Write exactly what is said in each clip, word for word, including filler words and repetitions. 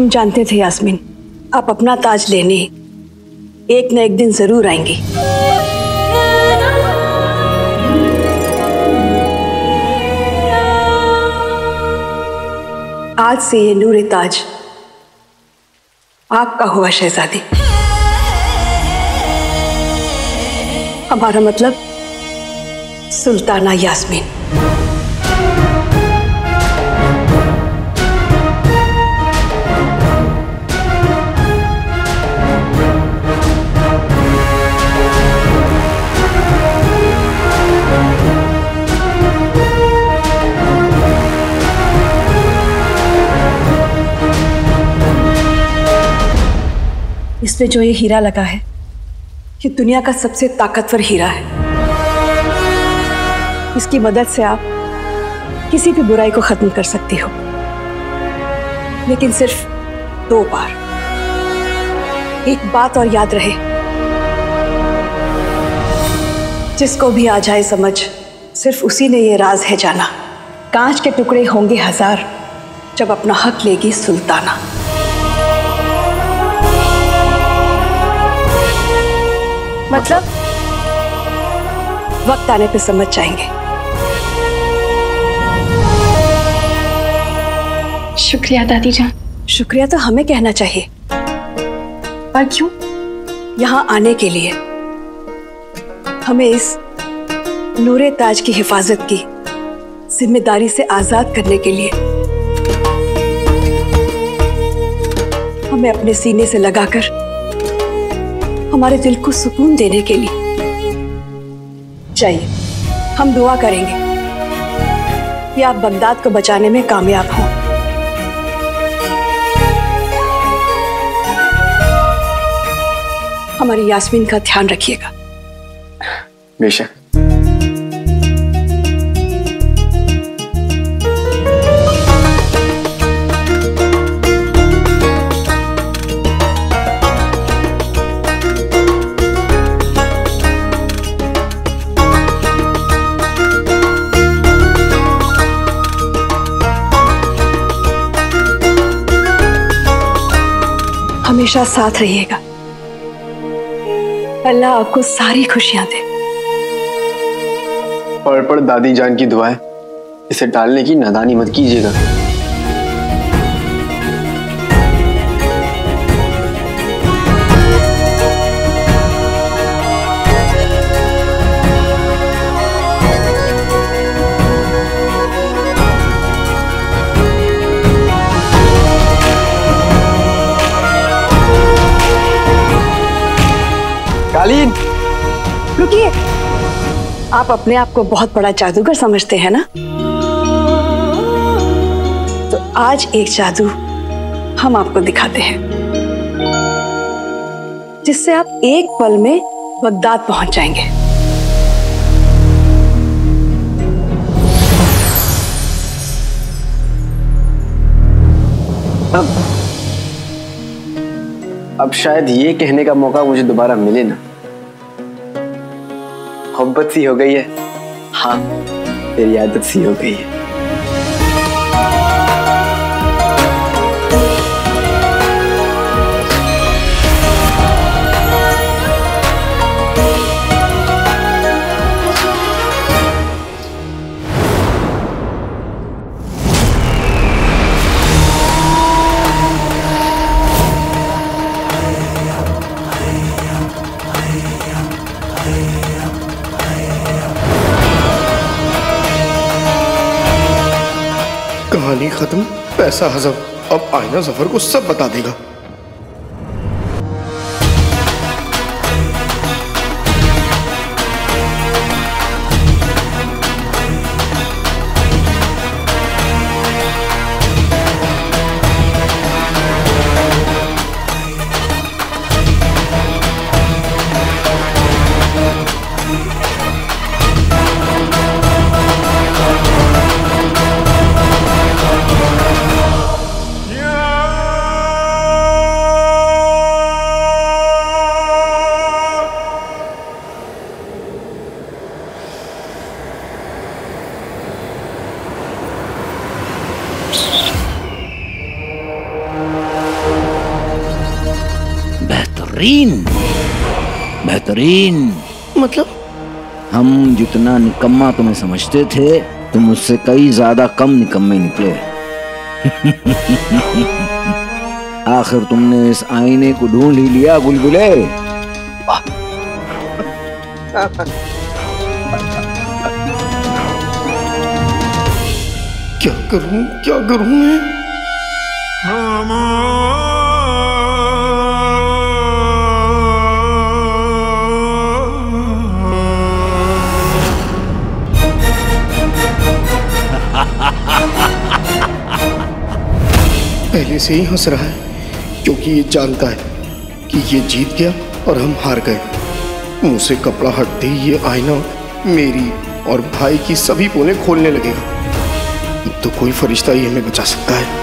हम जानते थे यास्मीन, आप अपना ताज लेने एक न एक दिन जरूर आएंगी। आज से ये नूरे ताज आपका हुआ शहजादी। हमारा मतलब सुल्ताना यास्मीन। इसमें जो ये हीरा लगा है, ये दुनिया का सबसे ताकतवर हीरा है। इसकी मदद से आप किसी भी बुराई को खत्म कर सकती हो, लेकिन सिर्फ दो बार। एक बात और याद रहे, जिसको भी आ जाए समझ, सिर्फ उसी ने ये राज है जाना। कांच के टुकड़े होंगे हजार, जब अपना हक लेगी सुल्ताना। मतलब वक्त आने पे समझ जाएंगे। शुक्रिया दादी जान। शुक्रिया तो हमें कहना चाहिए। पर क्यों? यहाँ आने के लिए, हमें इस नूरे ताज की हिफाजत की जिम्मेदारी से आजाद करने के लिए, हमें अपने सीने से लगाकर हमारे दिल को सुकून देने के लिए। चाहिए हम दुआ करेंगे कि आप बगदाद को बचाने में कामयाब हों। हमारी यास्मीन का ध्यान रखिएगा। बेशक। हमेशा साथ रहिएगा। अल्लाह आपको सारी खुशियां दे। पढ़ पढ़ दादी जान की दुआएं, इसे टालने की नादानी मत कीजिएगा। कालीन, रुकिए। आप अपने आप को बहुत बड़ा जादूगर समझते हैं ना? तो आज एक जादू हम आपको दिखाते हैं, जिससे आप एक पल में बगदाद पहुंच जाएंगे। अब अब शायद ये कहने का मौका मुझे दोबारा मिले ना। मोहब्बत सी हो गई है। हाँ, तेरी आदत सी हो गई है। कहानी खत्म, पैसा हजम। अब आईना जफर को सब बता देगा। बेहतरीन बेहतरीन। मतलब? हम जितना निकम्मा तुम्हें समझते थे, तुम उससे कई ज्यादा कम निकम्मे निकले। आखिर तुमने इस आईने को ढूंढ ही लिया बुलबुले। क्या करूं क्या करूं मैं? पहले से ही हंस रहा है क्योंकि ये जानता है कि ये जीत गया और हम हार गए। मुंह से कपड़ा हटते ही ये आईना मेरी और भाई की सभी पोलें खोलने लगेगा। अब तो कोई फरिश्ता ही हमें बचा सकता है।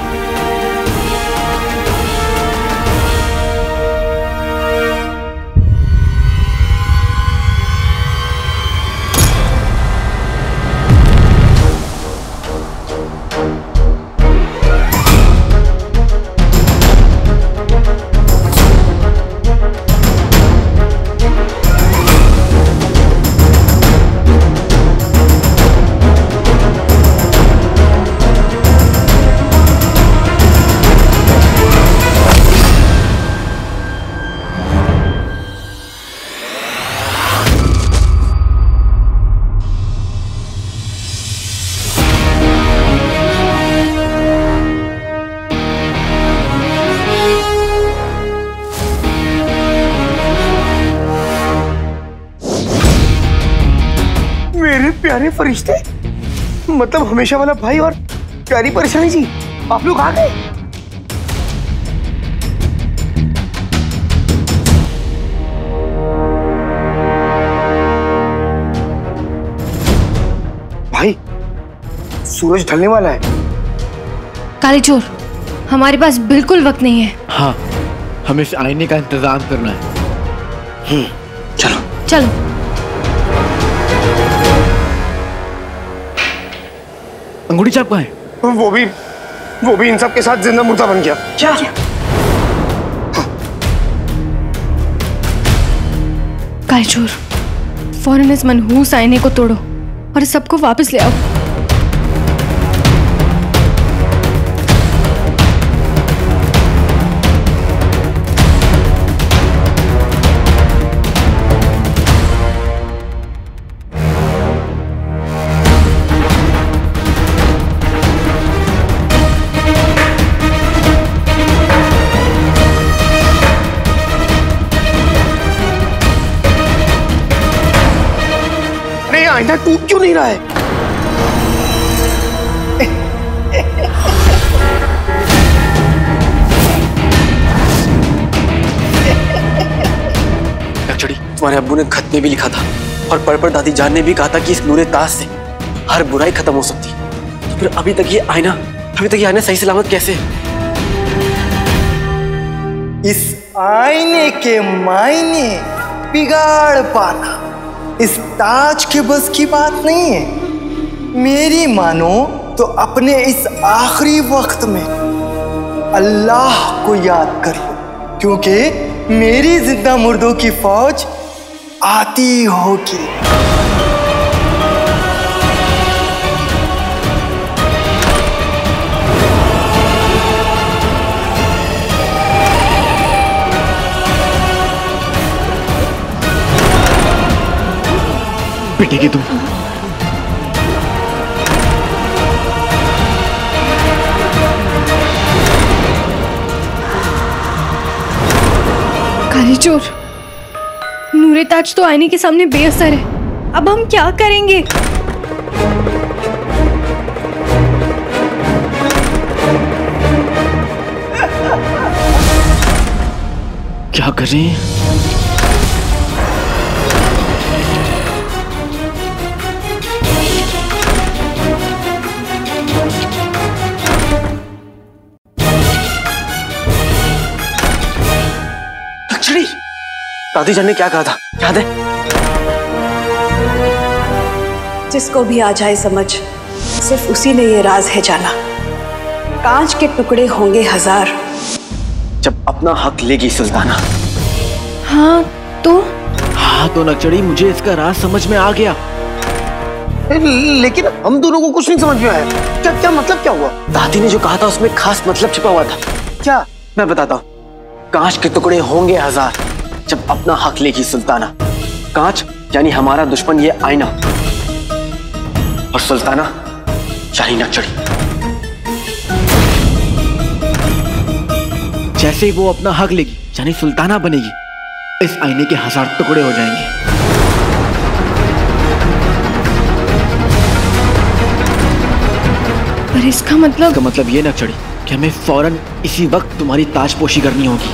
प्यारे फरिश्ते, मतलब हमेशा वाला भाई और प्यारी परेशानी जी, आप लोग आ गए। भाई सूरज ढलने वाला है। काली चोर, हमारे पास बिल्कुल वक्त नहीं है। हाँ, हमें इस आईने का इंतजाम करना है। हम्म, चलो चलो। अंगूठी छाप कहाँ है? वो भी वो भी इन सब के साथ जिंदा मुर्दा बन गया। क्या? काली चोर, फौरन इस मनहूस आईने को तोड़ो और इस सबको वापस ले आओ। आईना टूट क्यों नहीं रहा है? लक्ष्मी, तुम्हारे अब्बू ने खत में भी लिखा था और पढ़ पढ़ दादी जान ने भी कहा था कि इस नूरे ताज से हर बुराई खत्म हो सकती। तो फिर अभी तक ये आईना अभी तक ये आईना सही सलामत कैसे? इस आईने के मायने बिगाड़ पाना इस ताज के बस की बात नहीं है। मेरी मानो तो अपने इस आखिरी वक्त में अल्लाह को याद कर लो, क्योंकि मेरी जिंदा मुर्दों की फौज आती होगी। पिटेगी तुम। काली चोर, नूरे ताज तो आईने के सामने बेअसर है। अब हम क्या करेंगे? क्या कर रही हैं? दादी जान ने क्या कहा था याद है? जिसको भी आ जाए समझ, सिर्फ उसी ने ये राज है जाना। कांच के टुकड़े होंगे हजार, जब अपना हक लेगी सुल्ताना हाँ तो हाँ तो नक्चड़ी, मुझे इसका राज समझ में आ गया। लेकिन हम दोनों को कुछ नहीं समझ में आया। क्या क्या मतलब क्या हुआ? दादी ने जो कहा था उसमें खास मतलब छिपा हुआ था। क्या? मैं बताता हूँ। कांच के टुकड़े होंगे हजार जब अपना हक लेगी सुल्ताना। कांच यानी हमारा दुश्मन ये आईना, और सुल्ताना यानी नक्चड़ी। जैसे ही वो अपना हक लेगी यानी सुल्ताना बनेगी, इस आईने के हजार टुकड़े हो जाएंगे। पर इसका मतलब इसका मतलब ये नक्चड़ी कि हमें फौरन इसी वक्त तुम्हारी ताजपोशी करनी होगी।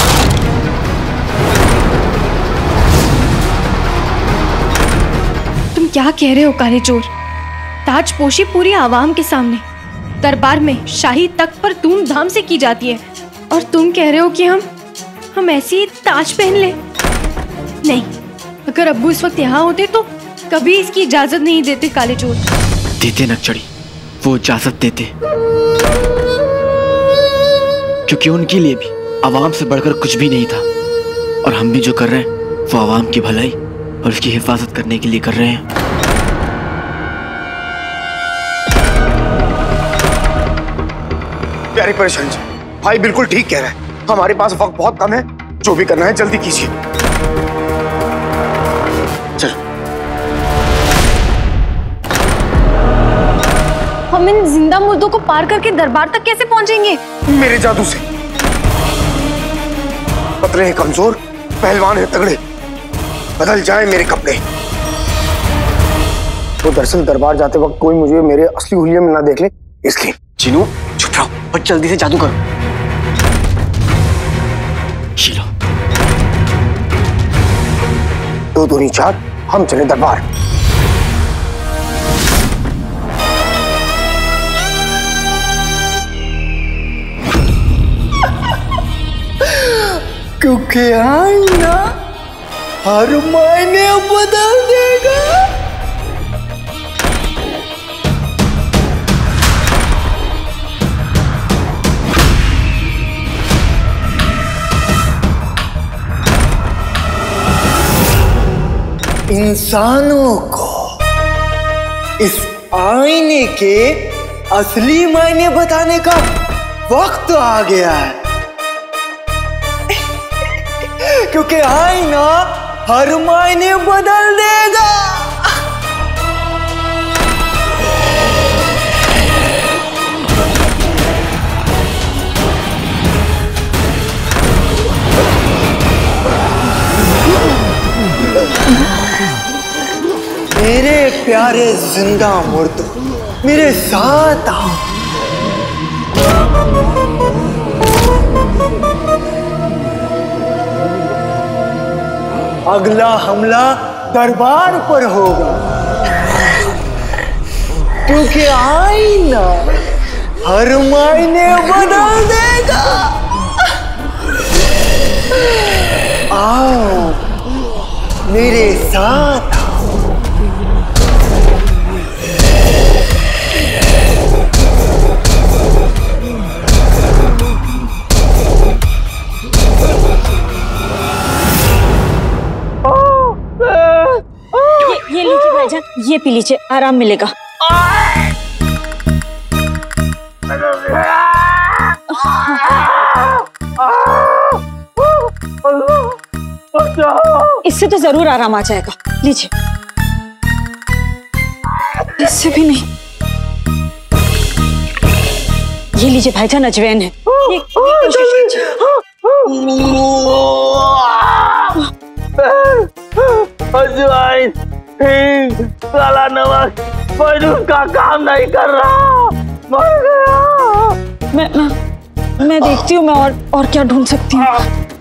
तुम क्या कह रहे हो काले चोर? ताजपोशी पूरी आवाम के सामने दरबार में शाही तख्त पर धूमधाम से की जाती है, और तुम कह रहे हो कि हम हम ऐसी ही ताज पहन ले? नहीं, अगर अब्बू इस वक्त यहाँ होते तो कभी इसकी इजाजत नहीं देते काले चोर। देते नक्चड़ी, वो इजाजत देते, क्योंकि उनके लिए भी आवाम से बढ़कर कुछ भी नहीं था, और हम भी जो कर रहे हैं वो आवाम की भलाई और उसकी हिफाजत करने के लिए कर रहे हैं। प्यारी परेशान जी, भाई बिल्कुल ठीक कह रहा है। हमारे पास वक्त बहुत कम है, जो भी करना है जल्दी कीजिए। चलो। हम इन जिंदा मुर्दों को पार करके दरबार तक कैसे पहुंचेंगे? मेरे जादू से। पतले हैं कमजोर, पहलवान है तगड़े, बदल जाए मेरे कपड़े। तो दरअसल दरबार जाते वक्त कोई मुझे मेरे असली हुलिया में ना देख ले, इसलिए। चिनू चुप रहो और जल्दी से जादू करो। शीलो। दो दूनी चार, हम चले दरबार। क्योंकि आईना हर मायने बदल देगा। इंसानों को इस आईने के असली मायने बताने का वक्त आ गया है, क्योंकि आईना हर मायने बदल देगा। मेरे प्यारे जिंदा मुर्दों, मेरे साथ आओ। अगला हमला दरबार पर होगा, क्योंकि आईना हर मायने बदल देगा। आओ मेरे साथ। ये लीजिए भाईजान, ये पी लीजिए, आराम मिलेगा। इससे तो जरूर आराम आ जाएगा, लीजिए। इससे भी नहीं। ये लीजिए भाईजान, अजवैन है, ये, ये कोशिश कीजिए। अजवाइन, हींग, काला नमक, पर उसका काम नहीं कर रहा, मर गया। मैं मैं मैं देखती हूँ मैं और और क्या ढूंढ सकती हूँ।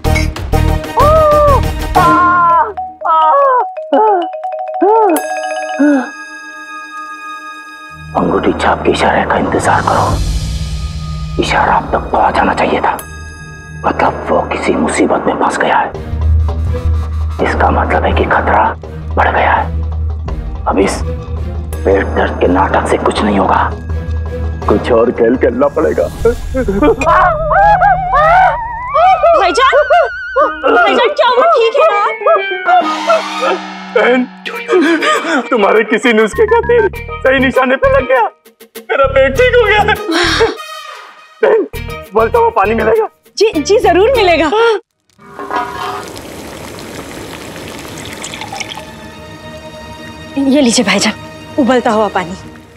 अंगूठी छाप के इशारे का इंतजार करो। इशारा अब तक पहुंच जाना चाहिए था, मतलब वो किसी मुसीबत में फंस गया है। इसका मतलब है कि खतरा बढ़ गया है। अब इस पेट दर्द के नाटक से कुछ नहीं होगा, कुछ और खेल खेलना पड़ेगा। भाईजान, भाईजान क्या हुआ? ठीक है ना? बहन, तुम्हारे किसी नुस्खे का तीर सही निशाने पे लग गया, मेरा पेट ठीक हो गया। बहन, बोलता हुआ पानी मिलेगा? जी जी जरूर मिलेगा। ये लीजिए भाईजान, उबलता हुआ पानी।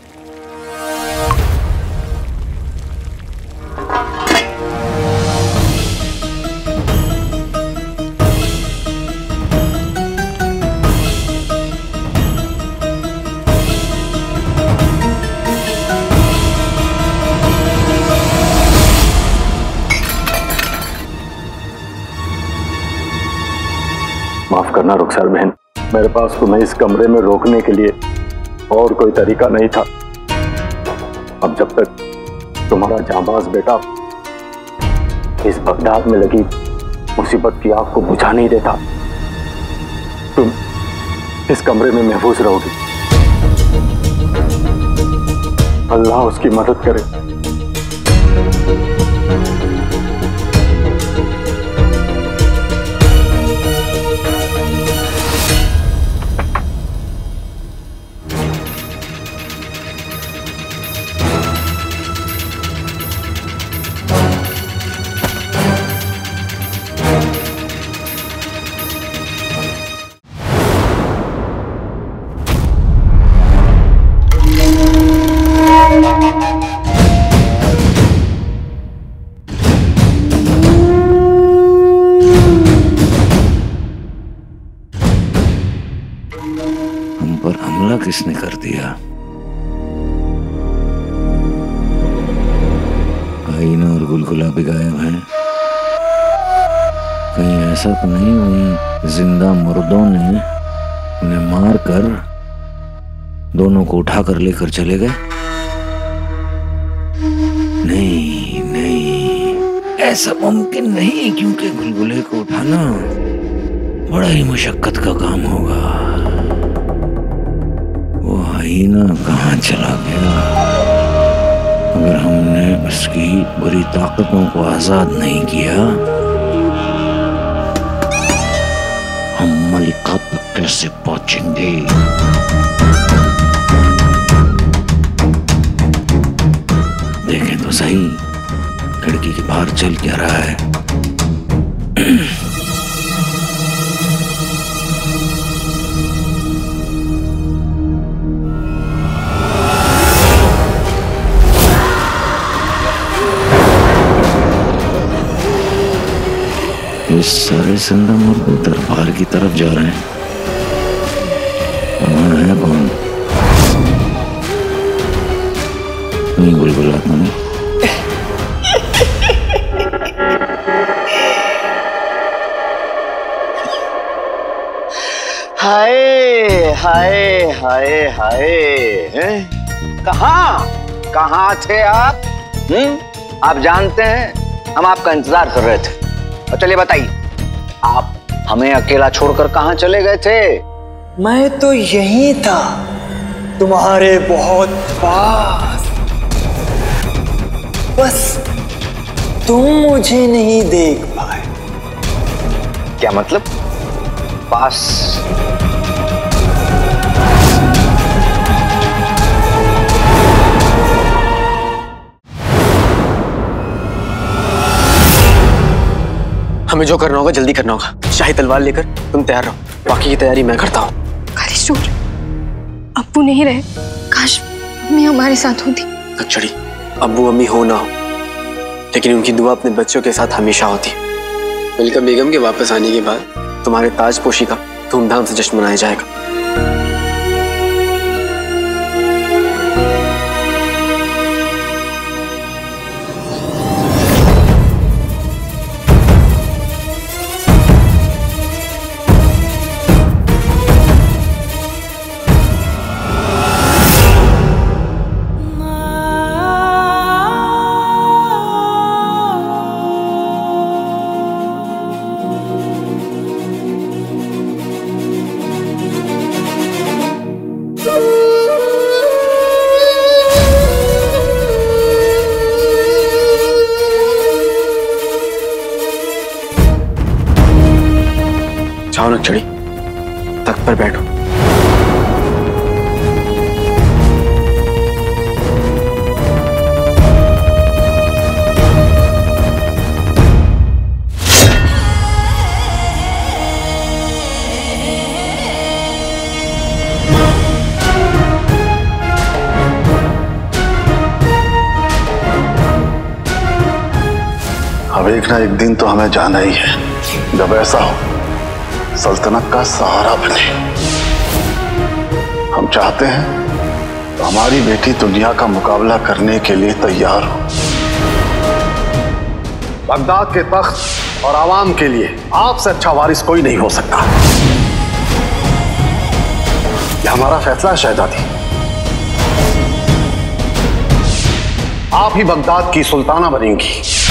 माफ करना रुखसार बहन, मेरे पास तुम्हें इस कमरे में रोकने के लिए और कोई तरीका नहीं था। अब जब तक तुम्हारा जांबाज बेटा इस बगदाद में लगी मुसीबत की आग को बुझा नहीं देता, तुम इस कमरे में महफूज रहोगी। अल्लाह उसकी मदद करे। किसने कर दिया? आईना और गुलगुला भी गायब हैं। कहीं ऐसा तो नहीं हुई जिंदा मुर्दों ने उन्हें मार कर दोनों को उठा कर लेकर चले गए? नहीं नहीं, ऐसा मुमकिन नहीं, क्योंकि गुलगुले को उठाना बड़ा ही मुशक्कत का काम होगा। वो हाइना कहाँ चला गया? अगर हमने उसकी बुरी ताकतों को आजाद नहीं किया, हम मलिका तक कैसे पहुंचेंगे? देखें तो सही, खिड़की के बाहर चल क्या रहा है। ये सारे जिंदा मुर्दे दरबार की तरफ जा रहे हैं। वहाँ है कौन? नहीं बुलबुला तो नहीं। हाय हाय हाय हाय, कहाँ कहाँ थे आप? हम्म, आप जानते हैं हम आपका इंतजार कर रहे थे। और चलिए बताइए, आप हमें अकेला छोड़कर कहाँ चले गए थे? मैं तो यहीं था, तुम्हारे बहुत पास, बस तुम मुझे नहीं देख पाए। क्या मतलब? पास? हमें जो करना होगा जल्दी करना होगा। शाही तलवार लेकर तुम तैयार रहो, बाकी की तैयारी मैं करता हूँ। कारिशोर, अब्बू नहीं रहे, काश मम्मी हमारे साथ होती। अक्षरी, अब्बू अम्मी हो ना हो, लेकिन उनकी दुआ अपने बच्चों के साथ हमेशा होती है। मलिका बेगम के वापस आने के बाद तुम्हारे ताजपोशी का धूमधाम से जश्न मनाया जाएगा। जाओ ना चिड़ी, तख्त पर बैठो। अब एक ना एक दिन तो हमें जाना ही है। जब ऐसा हो सल्तनत का सहारा बने। हम चाहते हैं तो हमारी बेटी दुनिया का मुकाबला करने के लिए तैयार हो। बगदाद के तख्त और आवाम के लिए आपसे अच्छा वारिस कोई नहीं हो सकता। यह हमारा फैसला है शहजादी। आप ही बगदाद की सुल्ताना बनेंगी।